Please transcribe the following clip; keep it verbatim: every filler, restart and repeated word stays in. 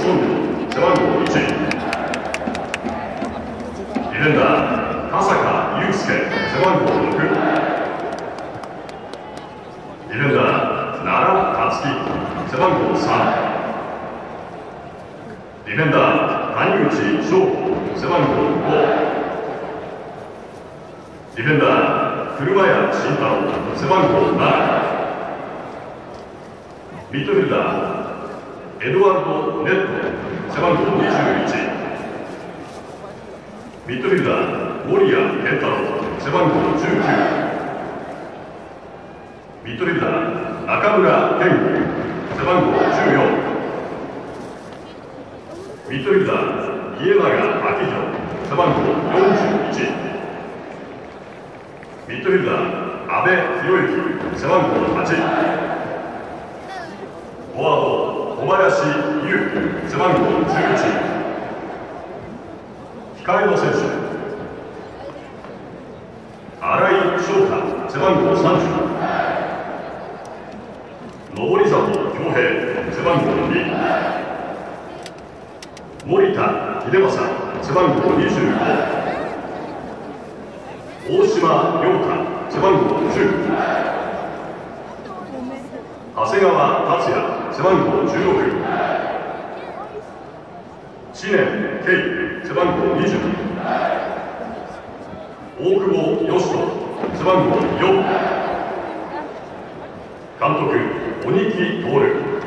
本庄背番号いち、ディフェンダー笠香祐介背番号ろく、ディフェンダー奈良克樹背番号さん、ディフェンダー谷口翔子背番号ご、ディフェンダー古谷慎太郎背番号なな、ミッドフィルダーエドワルド・ネット背番号にじゅういち、ミッドフィルダー森谷健太郎背番号じゅうきゅう、ミッドフィルダー中村健吾背番号じゅうよん、ミッドフィルダー家長明宏背番号よんじゅういち、ミッドフィルダー阿部寛之背番号はち、フォワード小林優背番号じゅういち、控えの選手新井翔太背番号さんじゅう、登里恭平背番号に、森田秀正背番号にじゅうご、大島亮太背番号じゅう、長谷川達也背番号じゅうろく、知念慶背番号にじゅう、大久保嘉人背番号よん、監督鬼木徹